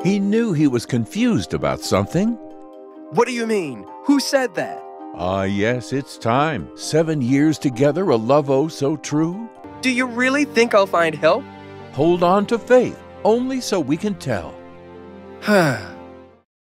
He knew he was confused about something. What do you mean? Who said that? Ah, yes, it's time. 7 years together, a love oh so true. Do you really think I'll find help? Hold on to faith, only so we can tell.